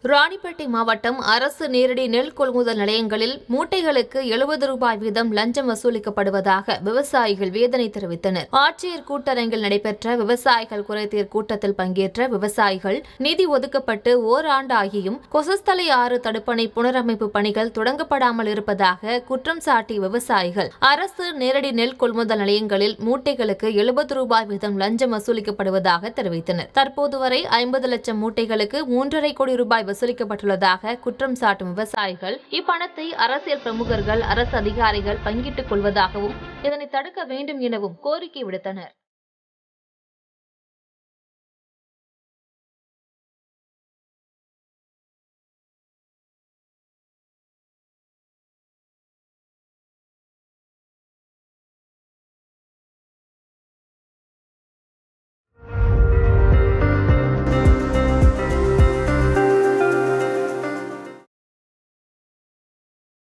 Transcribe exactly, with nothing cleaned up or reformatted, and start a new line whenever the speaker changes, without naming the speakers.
ராணிப்பேட்டை மாவட்டம் அரசு நேரடி நெல் கொள்முதல் நிலையங்களில் மூட்டைகளுக்கு எழுபது ரூபாய் வீதம் லஞ்சம் வசூலிக்கப்படுவதாக விவசாயிகள் வேதனை தெரிவித்தனர். ஆட்சியர் கூட்டரங்கில் நடைபெற்ற விவசாயிகள் குறைதீர் கூட்டத்தில் பங்கேற்ற விவசாயிகள் நிதி ஒதுக்கப்பட்டு ஓராண்டு ஆகியும் கொசஸ்தலை ஆறு தடுப்பணை புனரமைப்பு பணிகள் தொடங்கப்படாமல் இருப்பதாக குற்றம் சாட்டிய விவசாயிகள் அரசு நேரடி நெல் கொள்முதல் நிலையங்களில் மூட்டைகளுக்கு எழுபது ரூபாய் வீதம் லஞ்சம் வசூலிக்கப்படுவதாக தெரிவித்தனர். தற்போது வரை ஐம்பது லட்சம் மூட்டைகளுக்கு மூன்றரை கோடி ரூபாய் வசூலிக்கப்பட்டுள்ளதாக குற்றம் சாட்டும் விவசாயிகள் இப்பணத்தை அரசியல் பிரமுகர்கள் அரசு அதிகாரிகள் பங்கிட்டுக் கொள்வதாகவும் இதனை தடுக்க வேண்டும் எனவும் கோரிக்கை விடுத்தனர்.